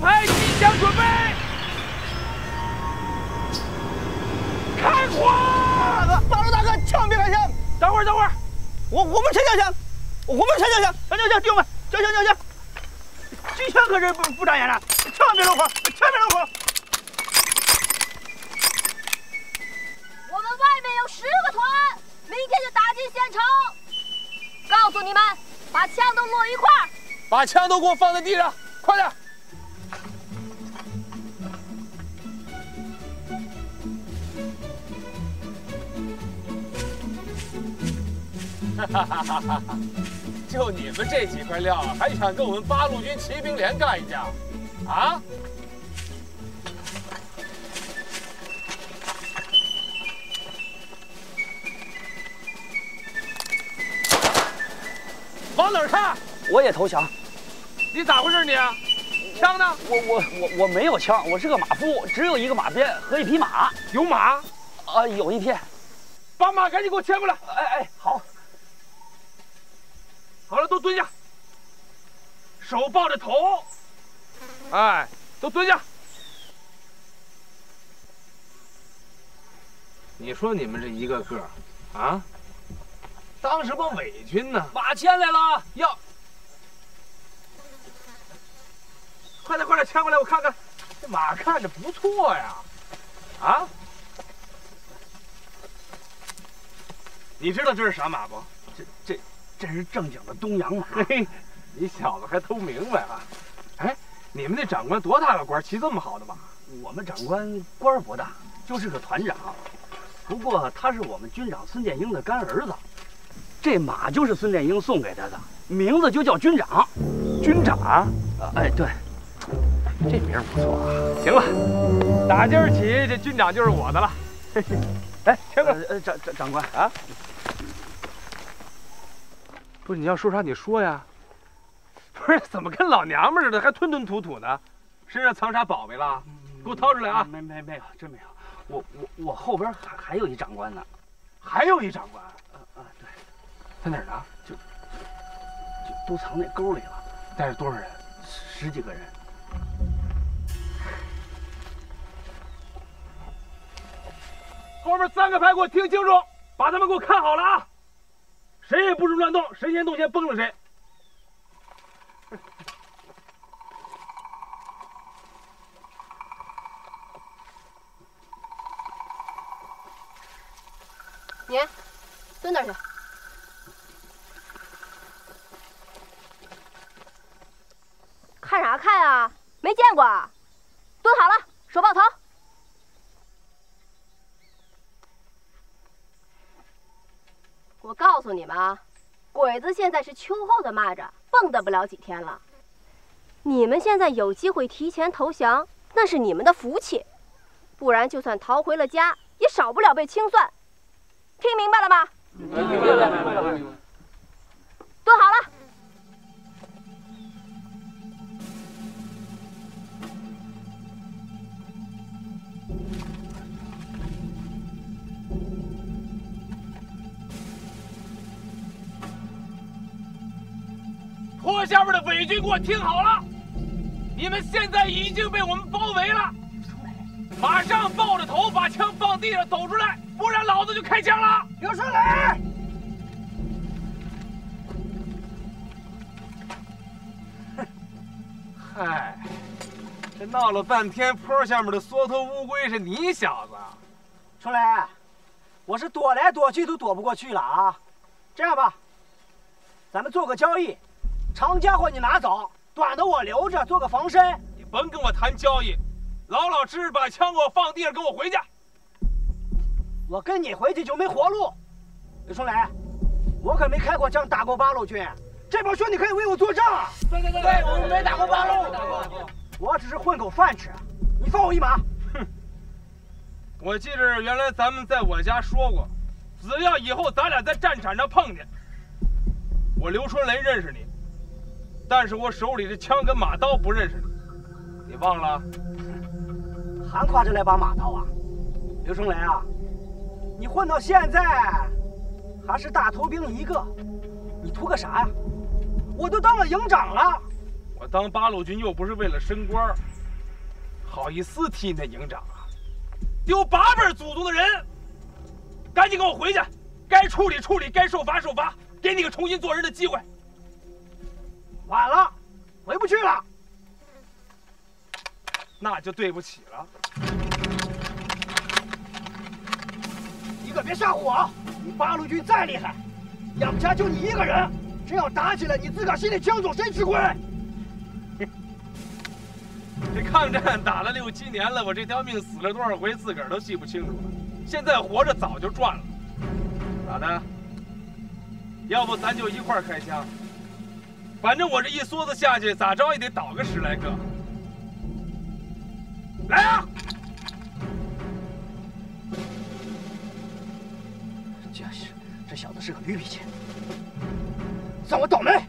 排，机枪准备，开火！ 八路大哥，枪别开枪！ 等会儿， 我们谁叫枪？我们谁叫枪？叫弟兄们，叫！机枪可是不长眼的，千万别漏火！ 我们外面有10个团，明天就打进县城。告诉你们，把枪都摞一块儿， 把枪都给我放在地上，快点！哈！就你们这几块料，还想跟我们八路军骑兵连干一架？啊？往哪儿看？ 我也投降。 你咋回事你？枪呢？ 我没有枪，我是个马夫，只有一个马鞭和一匹马。 有马？ 有一片。 把马赶紧给我牵过来。 哎，好。 好了，都蹲下，手抱着头。哎，都蹲下。你说你们这一个个啊，当什么伪军呢？ 马牵来了， 要。快点牵过来，我看看，这马看着不错呀，啊？你知道这是啥马不？ 这是正经的东洋马。 嘿，你小子还都明白啊？哎，你们那长官多大个官，骑这么好的马？ 我们长官官不大，就是个团长。不过他是我们军长孙殿英的干儿子，这马就是孙殿英送给他的，名字就叫军长。 军长？ 哎，对。 这名不错啊！行了，打今儿起，这军长就是我的了。哎，牵过来。 长官啊，不是你要说啥你说呀？不是怎么跟老娘们似的，还吞吞吐吐呢？身上藏啥宝贝了？给我掏出来啊！ 没有，真没有。我后边还有一长官呢， 还有一长官。 对， 在哪儿呢？ 就都藏那沟里了。 带着多少人 ？10几个人。 后面3个排给我听清楚，把他们给我看好了啊！谁也不准乱动，谁先动先崩了谁。 你蹲那儿去。看啥看啊？没见过啊？蹲好了，手抱头。我告诉你们啊，鬼子现在是秋后的蚂蚱，蹦跶不了几天了。你们现在有机会提前投降，那是你们的福气，不然就算逃回了家，也少不了被清算。听明白了吗？ 明白了。 蹲好了。 坡下面的伪军，给我听好了！你们现在已经被我们包围了，马上抱着头把枪放地上走出来，不然老子就开枪了！ 刘春雷， 嗨，这闹了半天，坡下面的缩头乌龟是你小子。 春雷，我是躲来躲去都躲不过去了啊！这样吧，咱们做个交易。长家伙你拿走，短的我留着做个防身。 你甭跟我谈交易，老老实实把枪给我放地上，跟我回去。 我跟你回去就没活路。刘春雷，我可没开过枪，打过八路军，这帮兄弟可以为我作证啊！ 对，我们没打过八路， 我只是混口饭吃。你放我一马。 哼，我记着原来咱们在我家说过，只要以后咱俩在战场上碰见，我刘春雷认识你。但是我手里的枪跟马刀不认识你，你忘了？ 还挎着来把马刀啊，刘春雷啊，你混到现在还是大头兵一个，你图个啥呀？我都当了营长了。 我当八路军又不是为了升官， 好意思提你那营长啊？丢8辈祖宗的人，赶紧给我回去，该处理处理，该受罚受罚，给你个重新做人的机会。 晚了，回不去了。 那就对不起了。 你可别吓唬我！你八路军再厉害，杨家就你一个人，真要打起来，你自个儿心里清楚，谁吃亏？ 这抗战打了6、7年了，我这条命死了多少回，自个儿都记不清楚了。现在活着早就赚了。咋的？要不咱就一块儿开枪？反正我这一梭子下去，咋着也得倒个10来个。来啊！ 真是，这小子是个驴脾气，算我倒霉。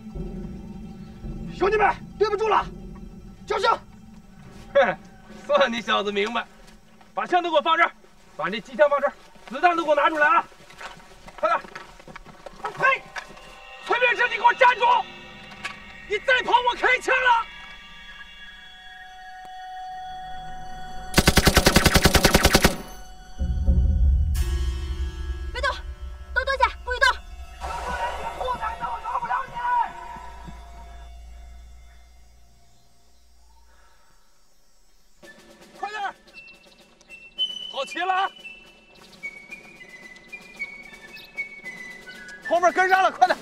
兄弟们，对不住了，交枪！ 哼，算你小子明白。把枪都给我放这儿，把这机枪放这儿，子弹都给我拿出来啊！快点！嘿，崔炳生，你给我站住！你再跑，我开枪了！ 别动，都蹲下，不许动！ 不敢动，我饶不了你！ 快点！好齐了啊！后面跟上了，快点！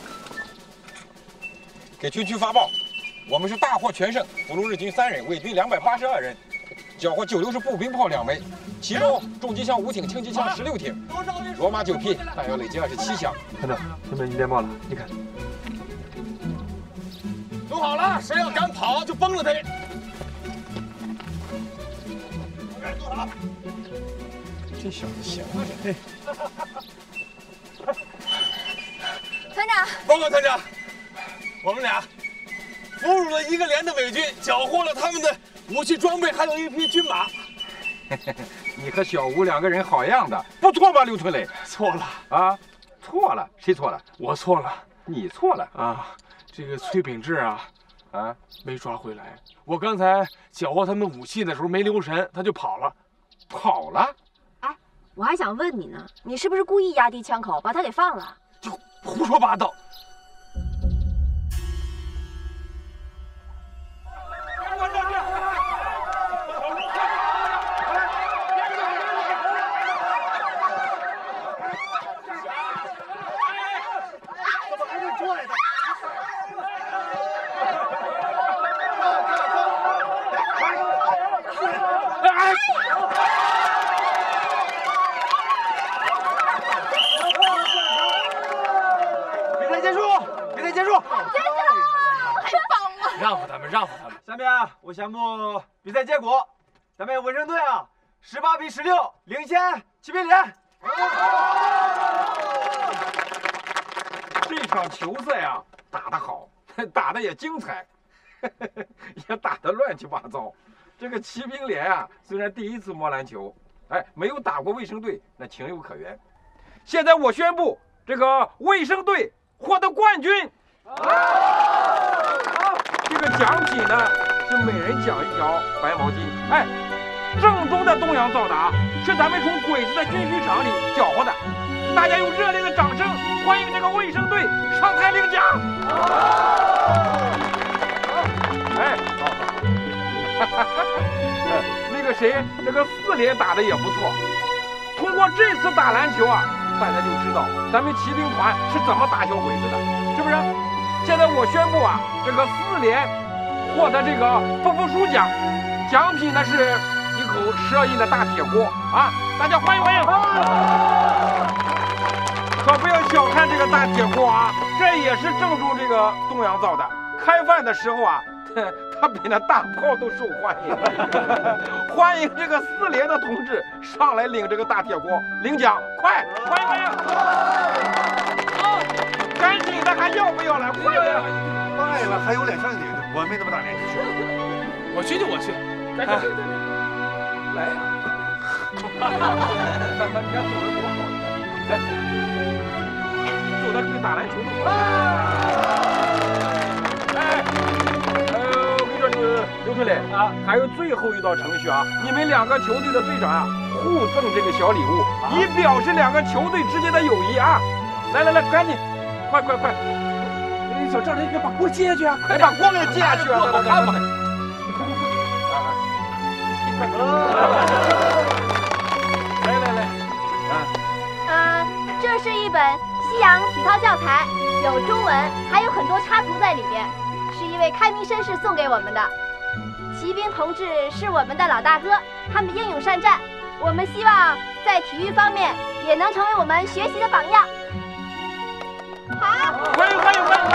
给军区发报，我们是大获全胜，俘虏日军3人，伪军282人，缴获96步兵炮2枚，其中重机枪5挺，轻机枪16挺，罗马9批，弹药累计27箱。 团长，前面电报了，你看。都好了，谁要敢跑就崩了他！ 坐好。 这小子行啊，这。 团长， 报告团长，我们俩俘虏了1个连的伪军，缴获了他们的武器装备，还有1匹军马。 你和小吴2个人好样的，不错吧，刘春磊？ 错了啊，错了，谁错了？ 我错了你错了啊！这个崔秉志啊， 没抓回来。我刚才缴获他们武器的时候没留神，他就跑了。 跑了？ 哎，我还想问你呢，你是不是故意压低枪口把他给放了？ 就胡说八道！ 怎么还能出来的？比赛结束，比赛结束。 还绑我！ 让步他们，让步他们。 下面我宣布比赛结果，咱们卫生队啊，18比16领先骑兵连。 这场球赛啊，打得好，打得也精彩，也打得乱七八糟。这个骑兵连啊，虽然第1次摸篮球，没有打过卫生队，那情有可原。现在我宣布，这个卫生队获得冠军。这个奖品呢，是每人奖1条白毛巾。正宗的东洋造达，是咱们从鬼子的军需厂里缴获的。大家用热烈的掌声欢迎这个卫生队上台领奖。那个谁，这个4连打得也不错。通过这次打篮球啊，大家就知道咱们骑兵团是怎么打小鬼子的，是不是？现在我宣布啊，这个4连获得这个不服输奖，奖品呢是1口12印的大铁锅啊！大家欢迎欢迎！可不要小看这个大铁锅啊，这也是正宗这个东洋造的。开饭的时候啊，它比那大炮都受欢迎。欢迎这个4连的同志上来领这个大铁锅领奖，快欢迎欢迎！赶紧的，还要不要来？快点！ 当然了，还有脸上领，我没那么大脸去。 我去就我去， 来呀！看看人家走的多好，走的跟打篮球都好。我跟你说，刘春磊啊，还有最后一道程序啊，你们2个球队的队长啊，互赠这个小礼物，以表示2个球队之间的友谊啊。来，赶紧，快！小赵，你给把锅接下去啊！快把锅给接下去啊！好看吗？ 来，这是一本西洋体操教材，有中文，还有很多插图在里面，是一位开明绅士送给我们的。骑兵同志是我们的老大哥，他们英勇善战，我们希望在体育方面也能成为我们学习的榜样。好， 欢迎！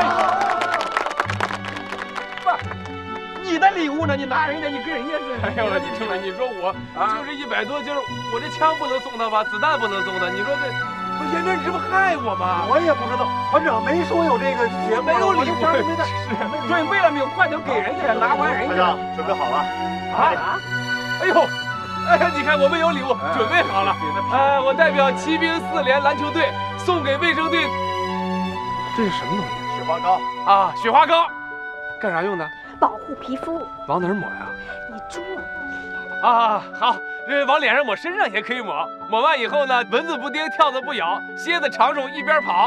不，你的礼物呢？你拿人家，你跟人家是？ 哎呦，你听着，你说我就是100多斤，我这枪不能送他吧，子弹不能送他，你说这，不是严哥，你这不害我吗？ 我也不知道，团长没说有这个节目， 没有礼物， 没带。 准备了没有？快点给人家，拿完人家。 团长准备好了啊！哎呦！你看我们有礼物准备好了。我代表骑兵4连篮球队送给卫生队。这是什么东西？ 雪花膏啊，雪花膏，干啥用的？ 保护皮肤。 往哪儿抹呀？ 你猪啊！好，这往脸上抹，身上也可以抹。抹完以后呢，蚊子不叮，跳蚤不咬，蝎子长寿一边跑。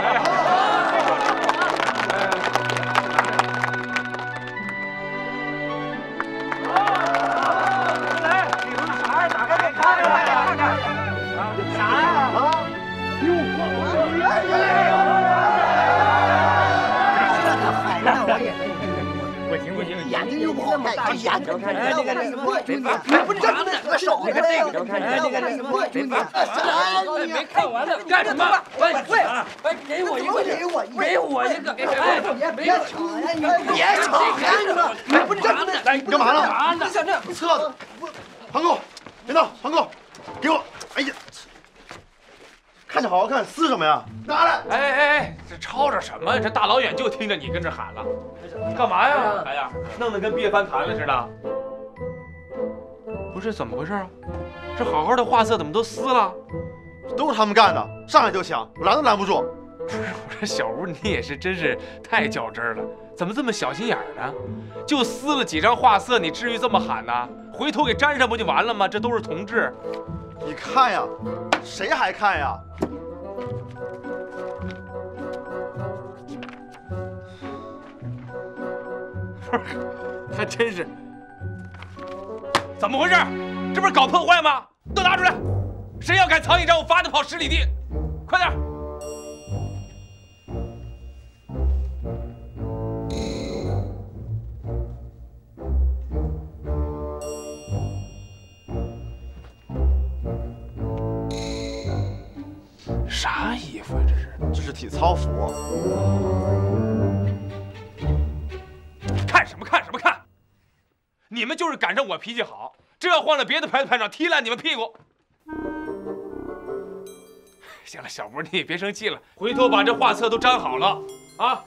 不行，眼睛又不好看，这眼睛看，那个什么，不是这个手，这个，那个什么， 没看完呢，干什么？喂，给我一个，别吵呀，你们， 不是这个，来，你干嘛呢？ 你想这册子，庞狗，别闹，庞狗，给我，哎呀，看着好好看，撕什么呀？拿来！ 哎，这吵吵什么？这大老远就听着你跟这喊了，干嘛呀？哎呀，弄得跟憋翻盘了似的。不是怎么回事啊？这好好的画册怎么都撕了？ 都是他们干的，上来就抢，我拦都拦不住。 我说小吴，你也是真是太较真了，怎么这么小心眼呢？就撕了几张画册，你至于这么喊呢？回头给粘上不就完了吗？这都是同志。 你看呀，谁还看呀？ 不是，还真是。怎么回事？这不是搞破坏吗？都拿出来！谁要敢藏一张，我罚他跑10里地！快点！啥衣服呀？ 这是体操服。 看什么看？你们就是赶上我脾气好，这要换了别的排长，踢烂你们屁股。行了，小吴，你也别生气了，回头把这画册都粘好了啊。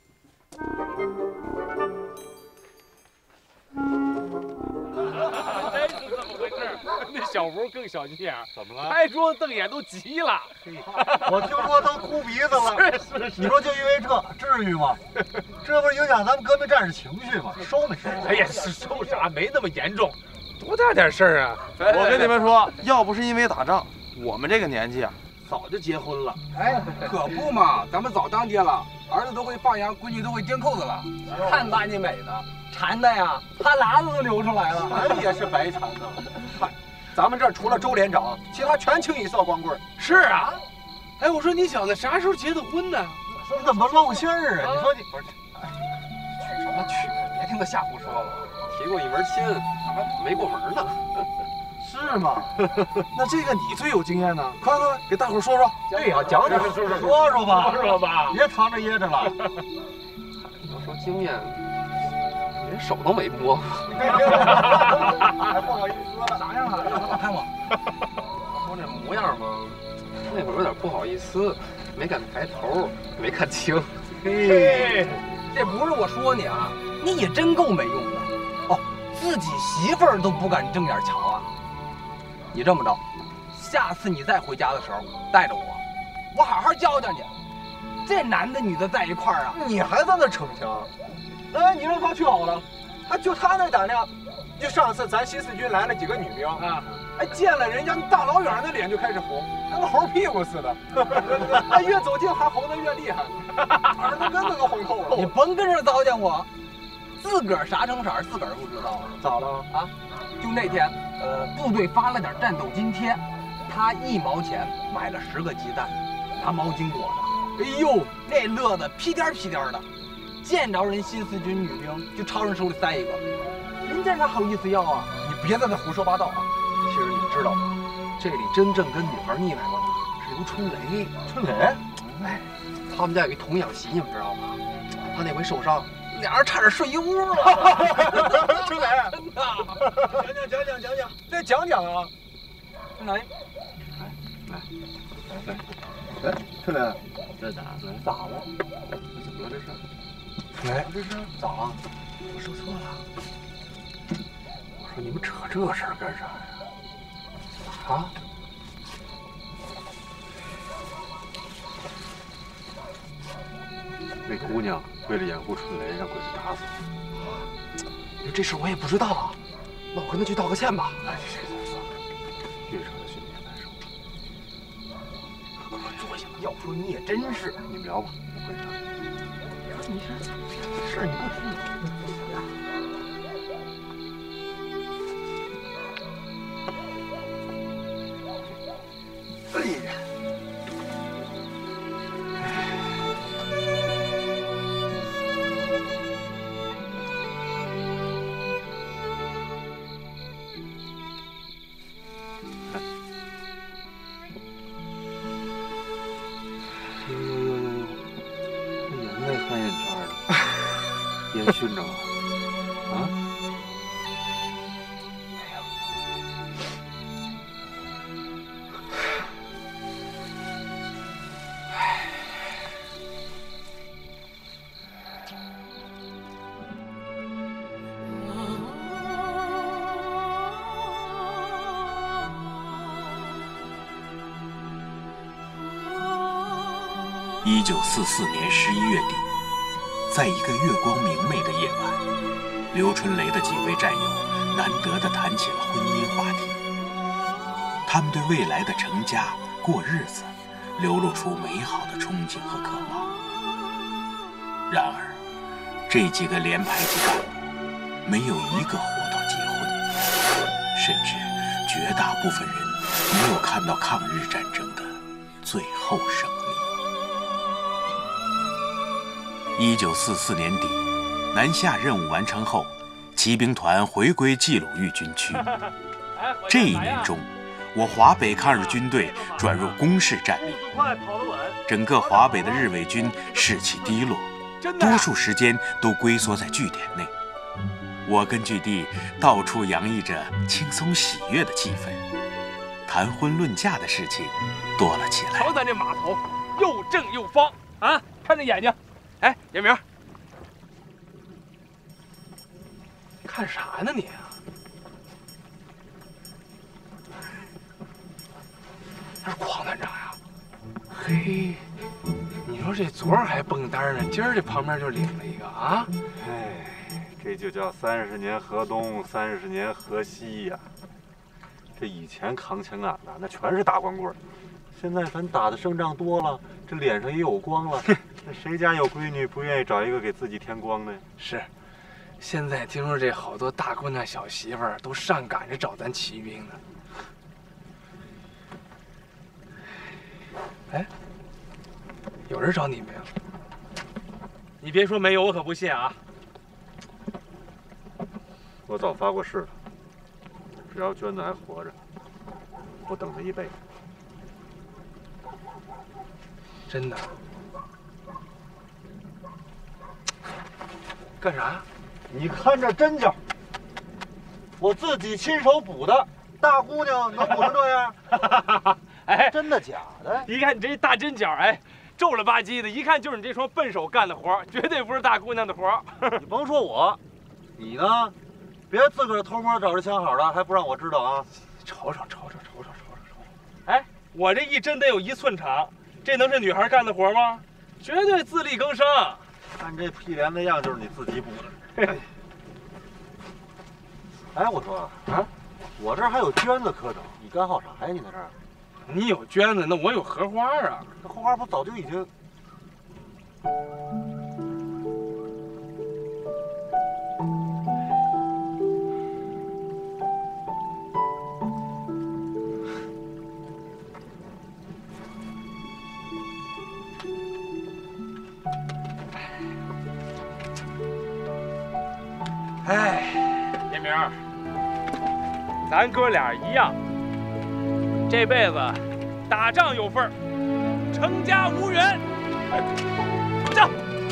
真是这么回事？那小吴更小心眼， 怎么了？ 拍桌子瞪眼都急了。 我听说都哭鼻子了。是，你说就因为这，至于吗？这不是影响咱们革命战士情绪吗？收没收？ 哎呀，是收啥？没那么严重，多大点事儿啊！ 我跟你们说，要不是因为打仗，我们这个年纪啊，早就结婚了。 哎，可不嘛，咱们早当爹了，儿子都会放羊，闺女都会钉扣子了。看把你美的，馋的呀，哈喇子都流出来了。 咱也是白馋的。嗨，咱们这儿除了周连长，其他全清一色光棍。 是啊，哎，我说你小子啥时候结的婚呢？ 你怎么露馅儿啊？你说你不是，哎，娶什么娶？别听他瞎胡说了。提过一门亲，还没过门呢。 是吗？那这个你最有经验呢，快给大伙说说。 对呀，讲讲说吧，别藏着掖着了。 要说经验，连手都没摸。 还不好意思了， 啥样啊？好看吗？说这模样嘛，那会儿有点不好意思，没敢抬头，没看清。嘿，这不是我说你啊，你也真够没用的。哦，自己媳妇儿都不敢正眼瞧啊。你这么着，下次你再回家的时候带着我好好教教你。这男的女的在一块儿啊， 你还在那逞强？哎，你让他去好了， 啊，就他那胆量，就上次咱新四军来了几个女兵啊， 哎，见了人家大老远的脸就开始红，跟个猴屁股似的。哎，越走近还红得越厉害，耳朵根子都红透了。 你甭跟着糟践我，自个儿啥成色自个儿不知道啊？ 咋了？ 啊，就那天，部队发了点战斗津贴，他1毛钱买了10个鸡蛋，拿毛巾裹着。哎呦，那乐得屁颠屁颠的，见着人新四军女兵就朝人手里塞一个，人家哪好意思要啊？ 你别在那胡说八道啊！其实你知道吗？这里真正跟女孩腻歪过的是刘春雷。 春雷， 哎，他们家有一童养媳，你们知道吗？他那回受伤，俩人差点睡一屋了。 春雷，真的，讲，再讲讲啊！ 来， 哎，春雷， 这咋了？ 咋了？ 怎么了这是？ 春雷，这是咋了？ 我说错了。 我说你们扯这事儿干啥呀？啊？ 那姑娘为了掩护春雷，让鬼子打死了。 你说这事我也不知道啊，那我跟他去道个歉吧。 哎，算了，越扯他心里越难受。 快坐下吧，要说你也真是， 你们聊吧，我回家。 你这事儿你不提。 哎呀！呦，这眼泪翻眼圈了，烟熏着了啊！ 1944年11月底，在一个月光明媚的夜晚，刘春雷的几位战友难得地谈起了婚姻话题。他们对未来的成家、过日子，流露出美好的憧憬和渴望。然而，这几个连排级干部没有一个活到结婚，甚至绝大部分人没有看到抗日战争的最后胜利。1944年底，南下任务完成后，骑兵团回归冀鲁豫军区。这一年中，我华北抗日军队转入攻势战力，整个华北的日伪军士气低落，多数时间都龟缩在据点内。我跟据地到处洋溢着轻松喜悦的气氛，谈婚论嫁的事情多了起来。 瞧咱这码头，又正又方啊！看这眼睛。哎，严明，看啥呢你啊？这是邝团长呀！嘿，你说这昨儿还蹦单呢，今儿这旁边就领了一个啊！ 哎，这就叫30年河东，30年河西呀。这以前扛枪杆子那全是大光棍，现在咱打的胜仗多了，这脸上也有光了。那谁家有闺女不愿意找一个给自己添光的呀？ 是，现在听说这好多大姑娘小媳妇儿都上赶着找咱骑兵呢。哎，有人找你没有？你别说没有，我可不信啊！ 我早发过誓了，只要娟子还活着，我等她一辈子。 真的？干啥？ 你看这针脚，我自己亲手补的，大姑娘能补成这样？ 哎， 真的假的？ 一看你这大针脚，哎，皱了吧唧的，一看就是你这双笨手干的活，绝对不是大姑娘的活。 你甭说我，你呢？别自个儿偷摸找着枪好的，还不让我知道啊！ 瞅瞅。哎，我这一针得有1寸长，这能是女孩干的活吗？绝对自力更生。 看这屁帘子样，就是你自己补的。 哎，我说啊，我这儿还有娟子可等，你干好啥呀？你在这儿？ 你有娟子，那我有荷花啊。 这荷花不早就已经…… 哎，严明，咱哥俩一样，这辈子打仗有份儿，成家无缘。走。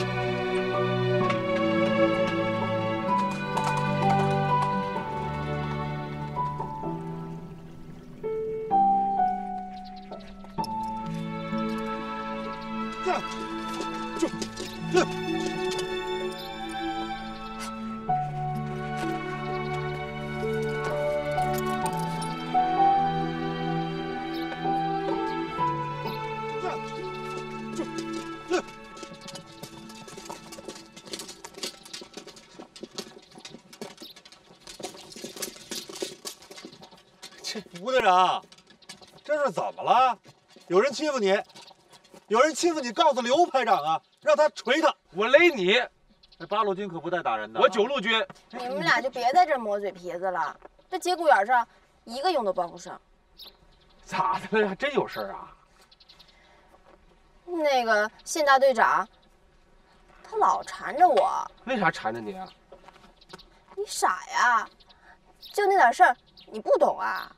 吴队长，这是怎么了？有人欺负你，有人欺负你，告诉刘排长啊，让他捶他。 我勒你！ 那8路军可不带打人的。 我9路军。 你们俩就别在这磨嘴皮子了，这节骨眼上一个用都帮不上。 咋的了？还真有事儿啊？ 那个县大队长，他老缠着我。 为啥缠着你啊？ 你傻呀？就那点事儿，你不懂啊？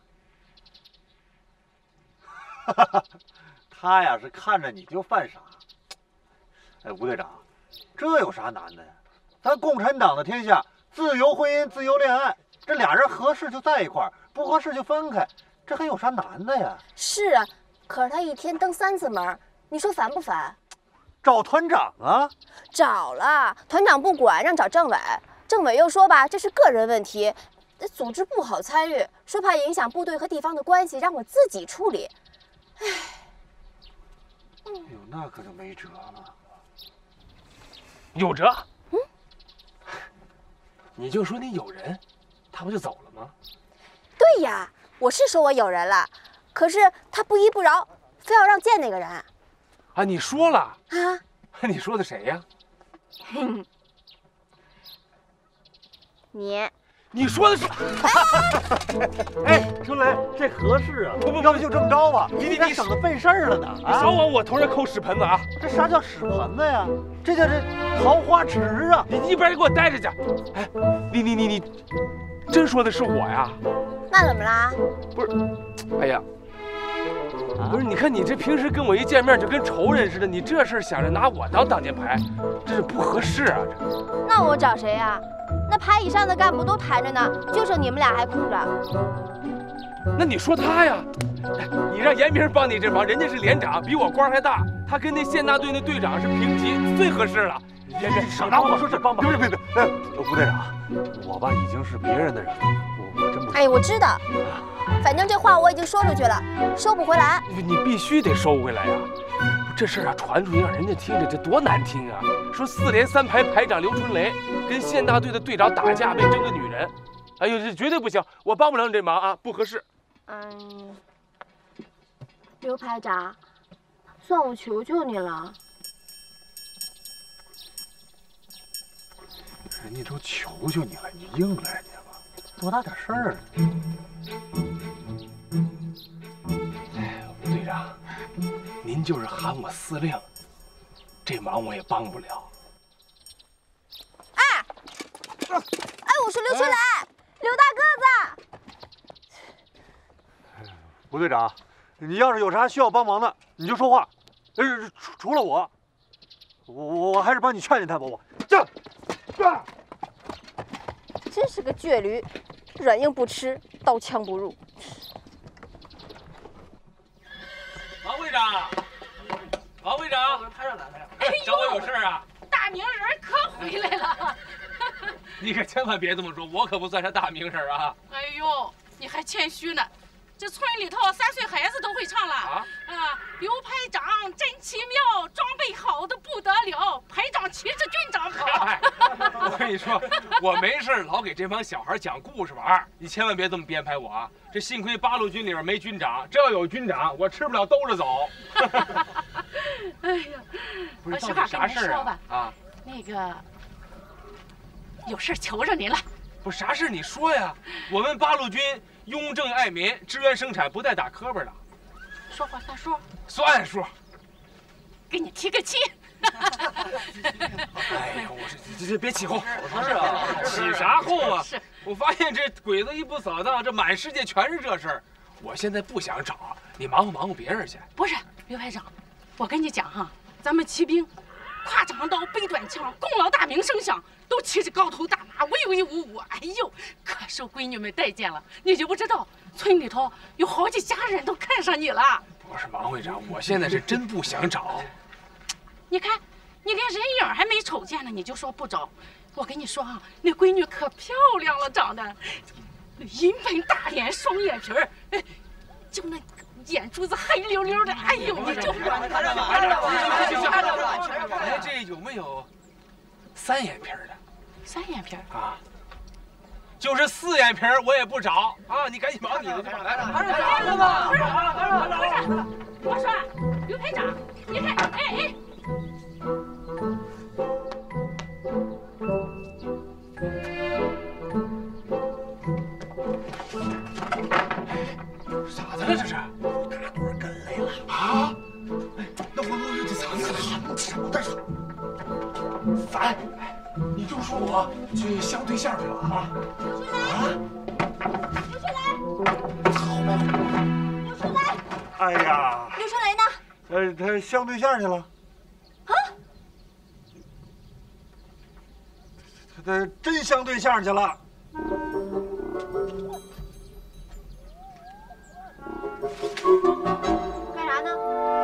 他呀是看着你就犯傻。哎，吴队长，这有啥难的呀？咱共产党的天下，自由婚姻、自由恋爱，这俩人合适就在一块儿，不合适就分开，这还有啥难的呀？ 是啊，可是他一天登3次门，你说烦不烦？ 找团长啊？ 找了，团长不管，让找政委。政委又说吧，这是个人问题，组织不好参与，说怕影响部队和地方的关系，让我自己处理。唉， 哎呦，那可就没辙了。 有辙？嗯，你就说你有人，他不就走了吗？ 对呀，我是说我有人了，可是他不依不饶，非要让见那个人。 啊，你说了啊？ 你说的谁呀？你说的是？ 哎，春雷，这合适啊！不，要不就这么着吧，你省得费事儿了呢。 你少往我头上扣屎盆子啊！ 这啥叫屎盆子呀？这叫这桃花池啊！ 你一边给我待着去！哎，你，真说的是我呀？ 那怎么啦？ 不是，哎呀，不是，你看你这平时跟我一见面就跟仇人似的，你这事儿想着拿我当挡箭牌，这是不合适啊！这。 那我找谁呀？那排以上的干部都排着呢，就剩你们俩还空着。 那你说他呀？你让严明帮你这忙，人家是连长，比我官还大，他跟那县大队那队长是平级，最合适了。严明，少拿我说这帮忙。别， 吴队长，我吧已经是别人的人了，我真不。 哎，我知道，反正这话我已经说出去了，收不回来。 你必须得收回来呀！这事儿啊传出去，让人家听着，这多难听啊！说4连3排排长刘春雷跟县大队的队长打架，为争个女人。哎呦，这绝对不行，我帮不了你这忙啊，不合适。 刘排长，算我求求你了。 人家都求求你了，你应了人家吧，多大点事儿啊！ 哎，吴队长，您就是喊我司令，这忙我也帮不了。 哎，我说刘春雷，刘大个子。 吴队长，你要是有啥需要帮忙的，你就说话。除了我还是帮你劝劝他吧。 真是个倔驴，软硬不吃，刀枪不入。 王会长，王会长， 排长哪来？ 找我有事啊？ 大名人可回来了。 你可千万别这么说，我可不算啥大名人啊。 哎呦，你还谦虚呢。 这村里头3岁孩子都会唱了刘排长真奇妙，装备好的不得了，排长骑着军长跑。 我跟你说，我没事老给这帮小孩讲故事玩，你千万别这么编排我啊！这幸亏八路军里面没军长，这要有军长，我吃不了兜着走。 哎呀， 不是，到底啥事啊？啊， 那个有事求着您了。 不是啥事你说呀？我们八路军雍正爱民，支援生产，不带打磕巴的。 说话算数。 算数。 给你提个气。 哎呀，我这别起哄。是啊，起啥哄啊？我发现这鬼子一不扫荡，这满世界全是这事儿。我现在不想找，你忙活别人去。 不是，刘排长，我跟你讲哈，咱们骑兵，挎长刀，背短枪，功劳大名声响，都骑着高头大马，威威武武，哎呦，可受闺女们待见了。你就不知道，村里头有好几家人都看上你了。 不是王会长，我现在是真不想找。 你看，你连人影还没瞅见呢，你就说不找。我跟你说啊，那闺女可漂亮了，长得银盆大脸，双眼皮儿，就那眼珠子黑溜溜的，哎呦，你就哎，这有没有3眼皮的 ？3眼皮啊？就是4眼皮我也不找啊！你赶紧忙你的去吧。来， 我说，刘排长，你看，哎。 咋的了这是？ 大队跟来了啊！哎，那我这藏起来，什么的？ 咱，你就说我去相对象去了啊！ 刘春雷， 好呗。 刘春雷， 哎呀， 刘春雷呢？ 他相对象去了。 啊？ 他真相对象去了。 干啥呢？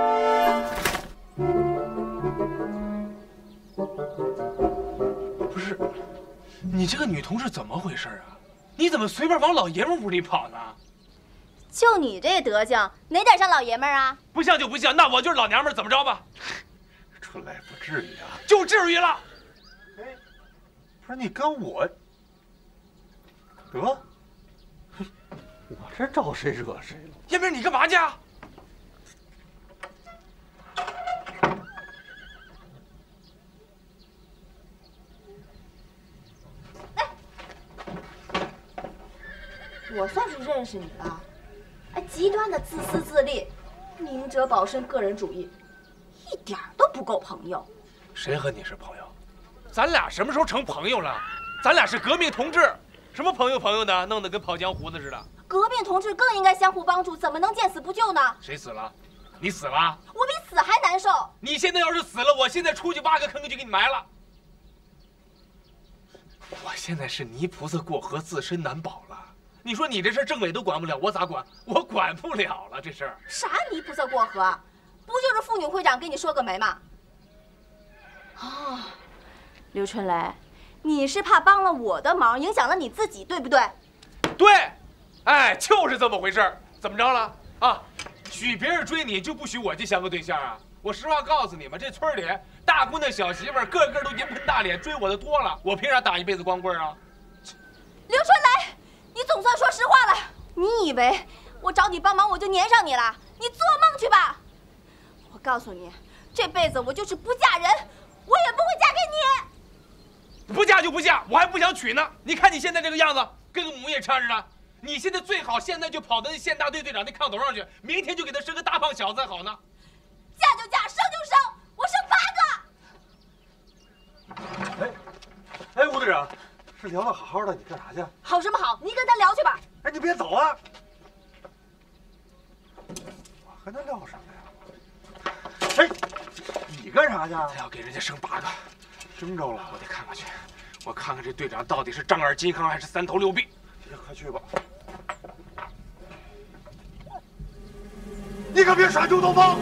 不是，你这个女同志怎么回事啊？你怎么随便往老爷们屋里跑呢？ 就你这德行，哪点像老爷们儿啊？ 不像就不像，那我就是老娘们儿，怎么着吧？ 春来不至于啊， 就至于了。 哎，不是你跟我得，我这招谁惹谁了？ 燕明，你干嘛去啊？ 我算是认识你了。哎，极端的自私自利，明哲保身，个人主义，一点都不够朋友。 谁和你是朋友？咱俩什么时候成朋友了？咱俩是革命同志，什么朋友的，弄得跟跑江湖的似的。 革命同志更应该相互帮助，怎么能见死不救呢？ 谁死了？你死了？ 我比死还难受。 你现在要是死了，我现在出去挖个坑就给你埋了。我现在是泥菩萨过河，自身难保了。你说你这事政委都管不了，我咋管？我管不了了，这事儿。 啥泥菩萨过河？不就是妇女会长给你说个媒吗？哦，刘春雷，你是怕帮了我的忙，影响了你自己，对不对？ 对，哎，就是这么回事儿。怎么着了啊？许别人追你就不许我去相个对象啊？我实话告诉你们，这村里大姑娘小媳妇儿个个都银盆大脸，追我的多了，我凭啥打一辈子光棍啊？ 刘春雷，你总算说实话了。你以为我找你帮忙我就粘上你了？你做梦去吧！我告诉你，这辈子我就是不嫁人，我也不会嫁给你。 不嫁就不嫁，我还不想娶呢。你看你现在这个样子，跟个母夜叉似的。你现在最好现在就跑到那县大队队长那炕头上去，明天就给他生个大胖小子才好呢。 嫁就嫁，生就生，我生8个。 哎，吴队长，是聊得好好的，你干啥去？ 好什么好？你跟他聊去吧。 哎，你别走啊！我和他聊什么呀？哎，你干啥去？ 他要给人家生8个， 生着了， 我得看看去。我看看这队长到底是丈二金刚还是3头6臂。 快去吧！你可别耍猪头棒！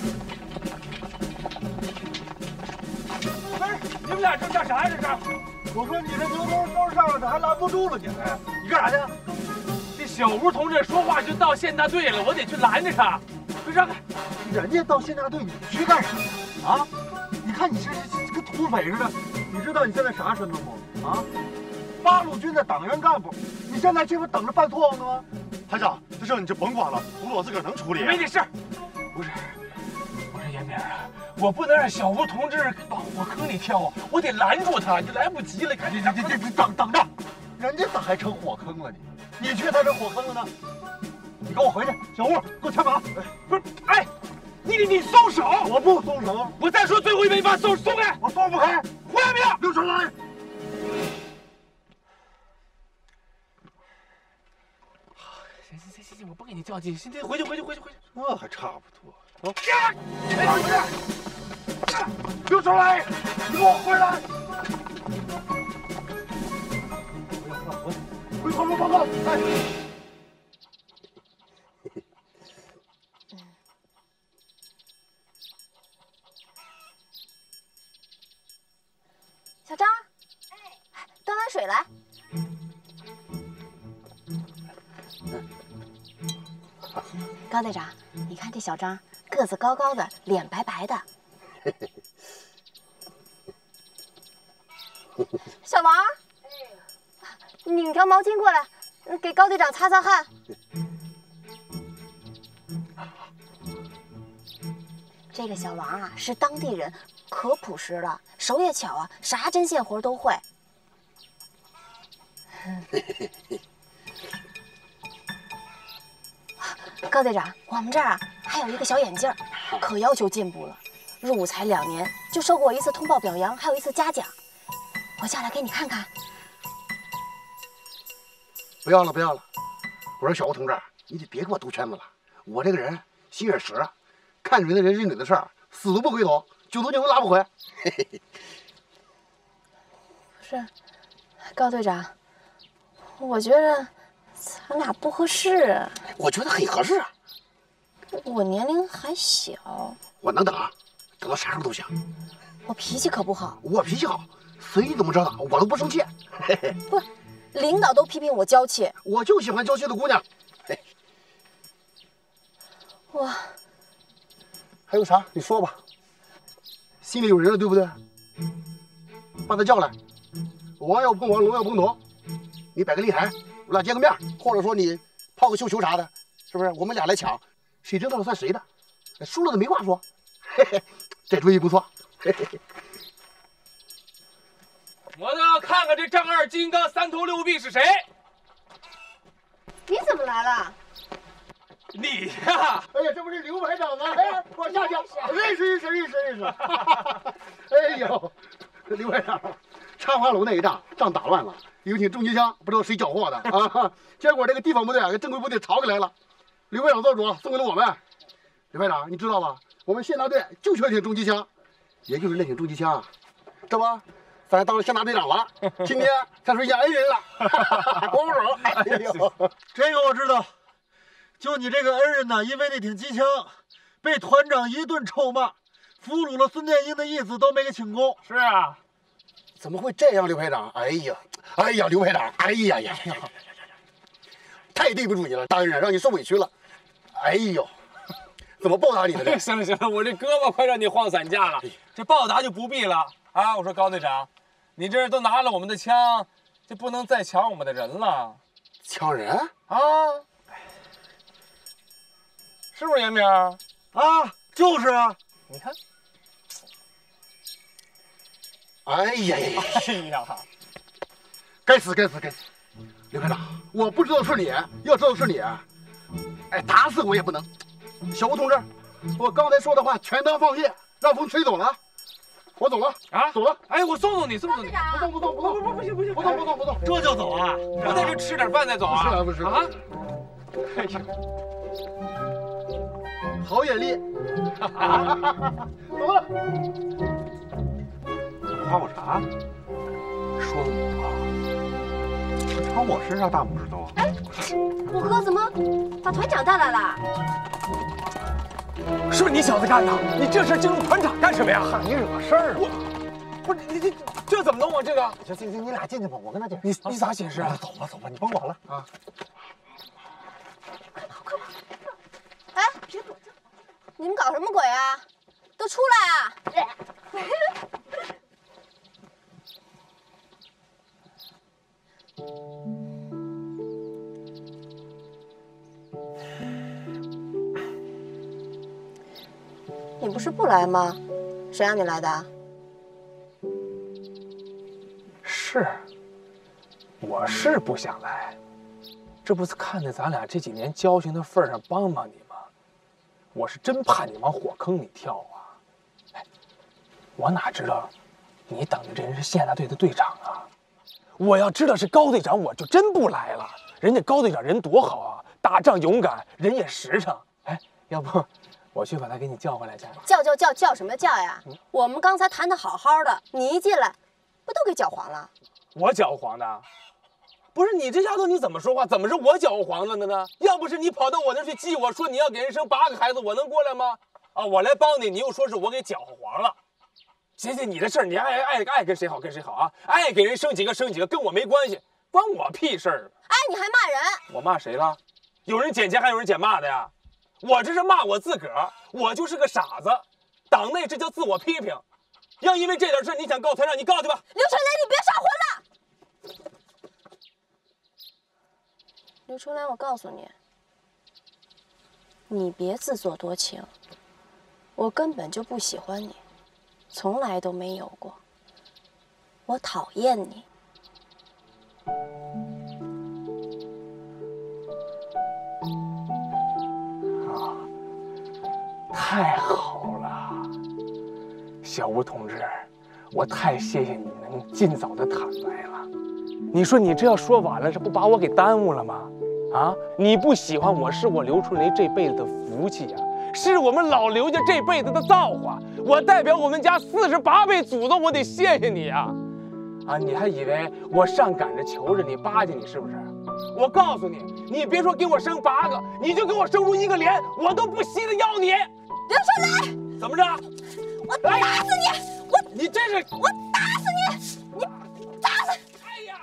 不是，你们俩这干啥呀？这是？ 我说你这牛头收上了，他还拦不住了你。哎，你干啥去？ 这小吴同志说话就到县大队了，我得去拦着他。快让开！ 人家到县大队，你去干啥啊？你看你这跟土匪似的，你知道你现在啥身份不？啊，8路军的党员干部，你现在这不等着犯错误呢吗？ 排长，这事你就甭管了，胡我自个儿能处理。 没你事。不是严明啊，我不能让小吴同志往火坑里跳啊，我得拦住他，你来不及了，赶紧你等着，人家咋还成火坑了你去他这火坑了呢？你跟我回去，小吴，给我牵马。 不是，哎，你松手！ 我不松手。 我再说最后一遍，你把手松开！ 我松不开。 胡彦明， 刘春来。 行，我不跟你较劲，行，回去。 那还差不多。刘春来，你给我回来！回头报告。哎。 小张，端碗水来。高队长，你看这小张，个子高高的，脸白白的。小王，拧条毛巾过来，给高队长擦擦汗。这个小王啊，是当地人，可朴实了，手也巧啊，啥针线活都会。高队长，我们这儿啊还有一个小眼镜，可要求进步了。入伍才2年，就受过1次通报表扬，还有1次嘉奖。我叫来给你看看。 不要了。我说小吴同志，你得别给我兜圈子了。我这个人心眼实，看准的人认准的事儿，死都不回头，9头9尾拉不回。 不是，高队长，我觉得咱俩不合适。 我觉得很合适啊。 我年龄还小， 我能等啊，等到啥时候都行。 我脾气可不好。 我脾气好，随你怎么着打，我都不生气。 不是，领导都批评我娇气。 我就喜欢娇气的姑娘。 我还有啥？你说吧。心里有人了，对不对？把他叫来。王要碰王，龙要碰头。你摆个立台，我俩见个面，或者说你泡个绣球啥的，是不是？我们俩来抢，谁知道了算谁的。输了的没话说。这主意不错。 我倒要看看这丈二金刚3头6臂是谁。 你怎么来了？ 你呀！ 哎呀，这不是刘排长吗？哎，我下去认识。哎呦，刘排长，插花楼那一仗打乱了，有挺重机枪，不知道谁缴获的啊。结果这个地方部队跟正规部队吵起来了，刘排长做主送给了我们。刘排长，你知道吧？我们县大队就缺挺重机枪，也就是那挺重机枪，这不，咱当了县大队长了。今天咱是演恩人了，握手。哎呦， 这个我知道。就你这个恩人呢，因为那挺机枪，被团长一顿臭骂，俘虏了孙殿英的意思都没给请功。 是啊， 怎么会这样，刘排长？哎呀，刘排长，哎呀，太对不住你了，大恩人，让你受委屈了。哎呦，怎么报答你呢？这行了，我这胳膊快让你晃散架了，这报答就不必了啊！我说高队长，你这都拿了我们的枪，就不能再抢我们的人了。 抢人啊？是不是严明？啊， 就是啊。 你看， 哎呀，该死！刘排长，我不知道是你，要知道是你，哎，打死我也不能。小吴同志，我刚才说的话全当放屁，让风吹走了。我走了啊，走了。 哎，我送你。 不送，不行，不送， 这就走啊？不在这吃点饭再走啊？ 不是啊。哎呀。 好眼力，走了。 夸我啥？ 说我朝我身上大拇指头啊！ 哎，我哥怎么把团长带来了？ 是不是你小子干的？你这事惊动团长干什么呀？ 怕你惹事儿了。 不是你这怎么弄啊？这个行，你俩进去吧，我跟他解释。 你咋解释啊？ 走吧，你甭管了啊。 哎，你们搞什么鬼啊？都出来啊！你不是不来吗？谁让你来的？ 我是不想来，这不是看在咱俩这几年交情的份上帮帮你吗？我是真怕你往火坑里跳啊！哎，我哪知道你等的这人是县大队的队长啊！我要知道是高队长，我就真不来了。人家高队长人多好啊，打仗勇敢，人也实诚。哎，要不我去把他给你叫回来去？ 叫什么叫呀？我们刚才谈得好好的，你一进来，不都给搅黄了？ 我搅和黄的？不是你这丫头，你怎么说话？怎么是我搅和黄了的呢？要不是你跑到我那儿去激我说你要给人生8个孩子，我能过来吗？啊，我来帮你，你又说是我给搅和黄了。行，你的事儿，你爱跟谁好跟谁好啊，爱给人生几个生几个，跟我没关系，关我屁事儿。 哎，你还骂人？ 我骂谁了？有人捡钱还有人捡骂的呀？我这是骂我自个儿，我就是个傻子。党内这叫自我批评。要因为这点事你想告团长，你告去吧。 刘春雷，你别上魂了。刘春雷，我告诉你，你别自作多情，我根本就不喜欢你，从来都没有过。我讨厌你。 啊，太好了，小吴同志，我太谢谢你能尽早的坦白了。你说你这要说晚了，这不把我给耽误了吗？啊，你不喜欢我是我刘春雷这辈子的福气呀，是我们老刘家这辈子的造化。我代表我们家48辈祖宗，我得谢谢你啊！啊，你还以为我上赶着求着你巴结你是不是？我告诉你，你别说给我生8个，你就给我生出1个连，我都不稀得要你。 刘春雷， 怎么着？ 我打死你！ 你真是我打死你！你打死！ 哎呀！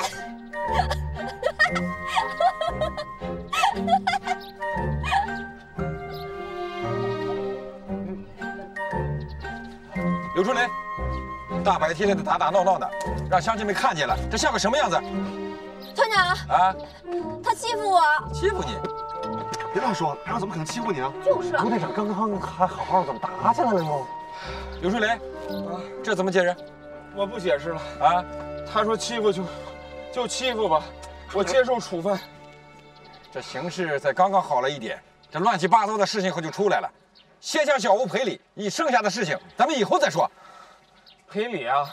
刘春雷，大白天的打打闹闹的，让乡亲们看见了，这像个什么样子？ 团长啊， 他欺负我， 欺负你？ 别乱说，排长怎么可能欺负你啊？ 就是朱队长刚刚还好好的，怎么打起来了又？ 刘春雷，这怎么解释？ 我不解释了啊！ 他说欺负就欺负吧，我接受处分。 这形势才刚刚好了一点，这乱七八糟的事情可就出来了。先向小吴赔礼，剩下的事情咱们以后再说。 赔礼啊！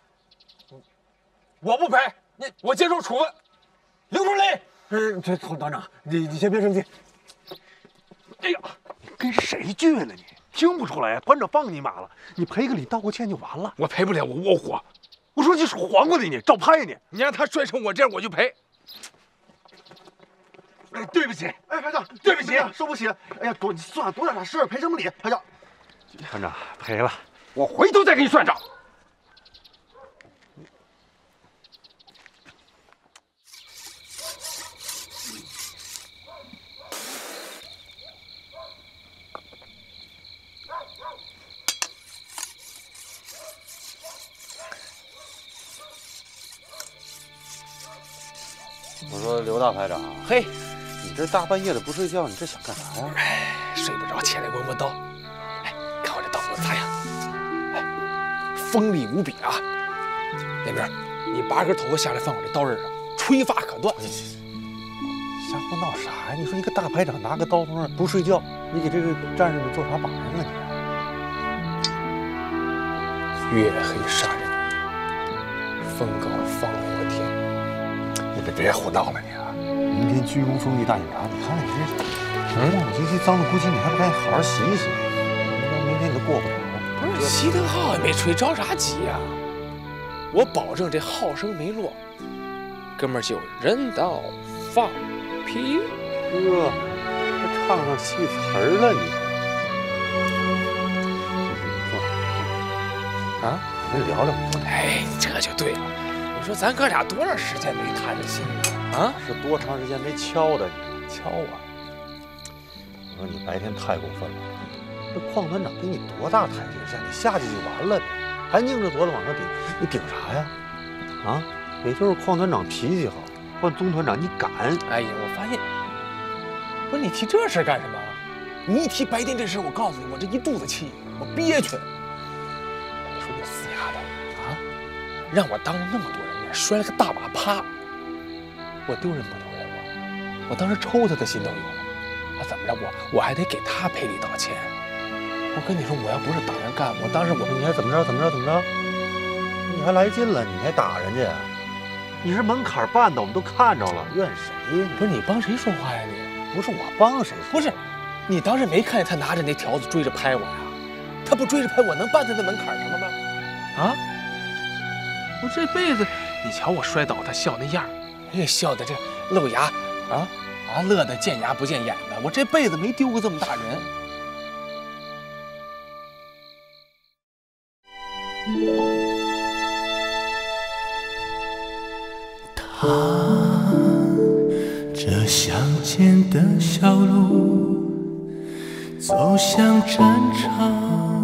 我不赔，我接受处分。刘春雷， 这团长，你先别生气。 哎呀， 你跟谁倔了你？听不出来，团长放你一马了，你赔个礼道个歉就完了。 我赔不了，我窝火。 我说你是黄瓜的你，照拍你。 你让他摔成我这样，我就赔。 哎，对不起，哎，排长，对不起，受不起。哎呀，你算了，多大点事，赔什么礼？排长，团长赔了， 我回头再给你算账。 我说刘大排长， 嘿， 你这大半夜的不睡觉，你这想干啥呀？ 哎，睡不着，起来闻闻刀。哎，看我这刀多擦呀！哎，锋利无比啊！那边，你拔根头发下来放我这刀刃上，吹发可断。 瞎胡闹啥呀？你说一个大排长拿个刀锋不睡觉，你给这个战士们做啥榜样啊你？月黑杀人，风高放火天。 你别胡闹了你啊！明天鞠躬送地大检查，你看看你这磨磨唧唧、脏了咕叽，你还不赶紧好好洗一洗？明天你都过不了了。 不是熄灯号也没吹，着啥急呀？我保证这号声没落，哥们儿就人到放屁。 呵，还唱上戏词儿了你？ 啊？ 跟聊聊。 哎，这就对了。你说咱哥俩多长时间没谈着心了啊？ 是多长时间没敲的你？ 敲啊！ 我说你白天太过分了，这邝团长给你多大台阶下，你下去就完了呗，还拧着脖子往上顶，你顶啥呀？啊，也就是邝团长脾气好，换宗团长你敢？ 哎呀，我发现，不是你提这事干什么？你一提白天这事，我告诉你，我这一肚子气，我憋屈。你说这死丫头啊，让我当着那么多人面摔了个大马趴，我丢人不丢人我当时抽他的心都有了。啊，怎么着我还得给他赔礼道歉。我跟你说，我要不是党员干部，我当时你还怎么着？你还来劲了，你还打人家？你是门槛办的，我们都看着了，怨谁呀？ 不是你帮谁说话呀？你不是我帮谁说？ 不是，你当时没看见他拿着那条子追着拍我呀？他不追着拍我，能办他在门槛上了吗？啊！我这辈子，你瞧我摔倒，他笑那样，哎，笑的这露牙啊，乐得见牙不见眼的。我这辈子没丢过这么大人。 踏着乡间的小路，走向战场，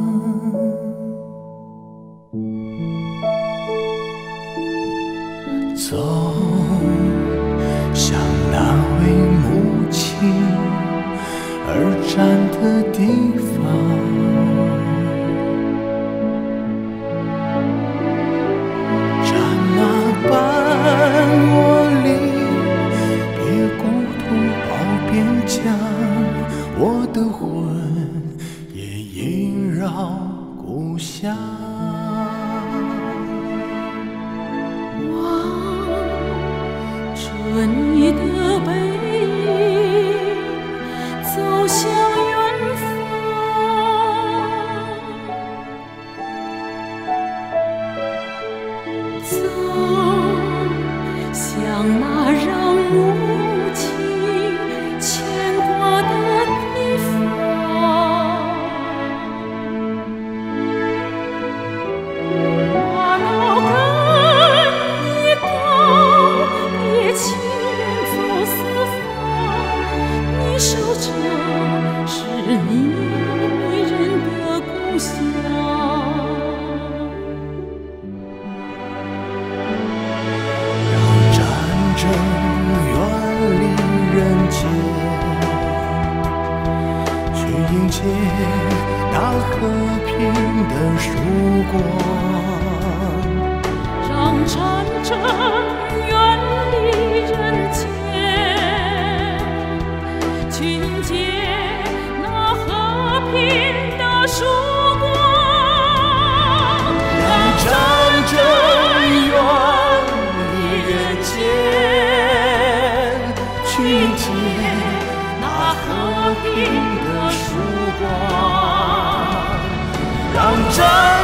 走向那位母亲而站的地方。我里别孤独跑边疆，我的魂也萦绕故乡。 望着你的背影走向远方，走向那让母亲牵挂的地方，马路跟你告别，情人走四方，你守着是你迷人的故乡。 迎接那和平的曙光， 让战争远离人间，去迎接那和平的曙光， 让战争远离人间，去迎接那和平的曙光，让战